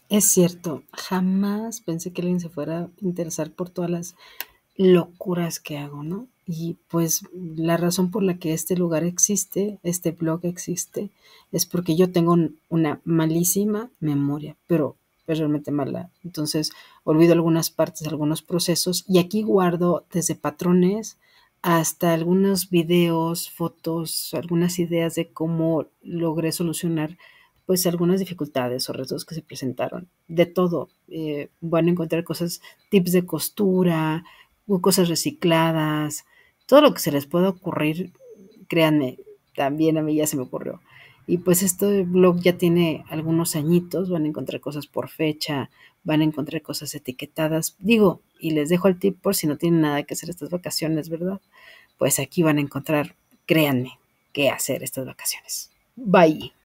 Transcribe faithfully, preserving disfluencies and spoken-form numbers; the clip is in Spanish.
Es cierto, jamás pensé que alguien se fuera a interesar por todas las locuras que hago, ¿no? Y pues la razón por la que este lugar existe, este blog existe, es porque yo tengo un- una malísima memoria, pero es realmente mala. Entonces olvido algunas partes, algunos procesos y aquí guardo desde patrones hasta algunos videos, fotos, algunas ideas de cómo logré solucionar pues algunas dificultades o retos que se presentaron. De todo, eh, van a encontrar cosas, tips de costura, o cosas recicladas, todo lo que se les pueda ocurrir, créanme, también a mí ya se me ocurrió. Y pues este blog ya tiene algunos añitos, van a encontrar cosas por fecha, van a encontrar cosas etiquetadas. Digo, y les dejo el tip por si no tienen nada que hacer estas vacaciones, ¿verdad? Pues aquí van a encontrar, créanme, qué hacer estas vacaciones. Bye.